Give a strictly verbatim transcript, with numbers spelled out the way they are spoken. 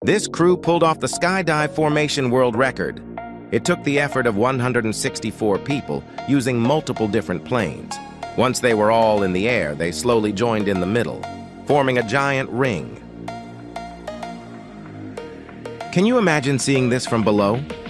This crew pulled off the Skydive formation world record. It took the effort of one hundred sixty-four people using multiple different planes. Once they were all in the air, they slowly joined in the middle, forming a giant ring. Can you imagine seeing this from below?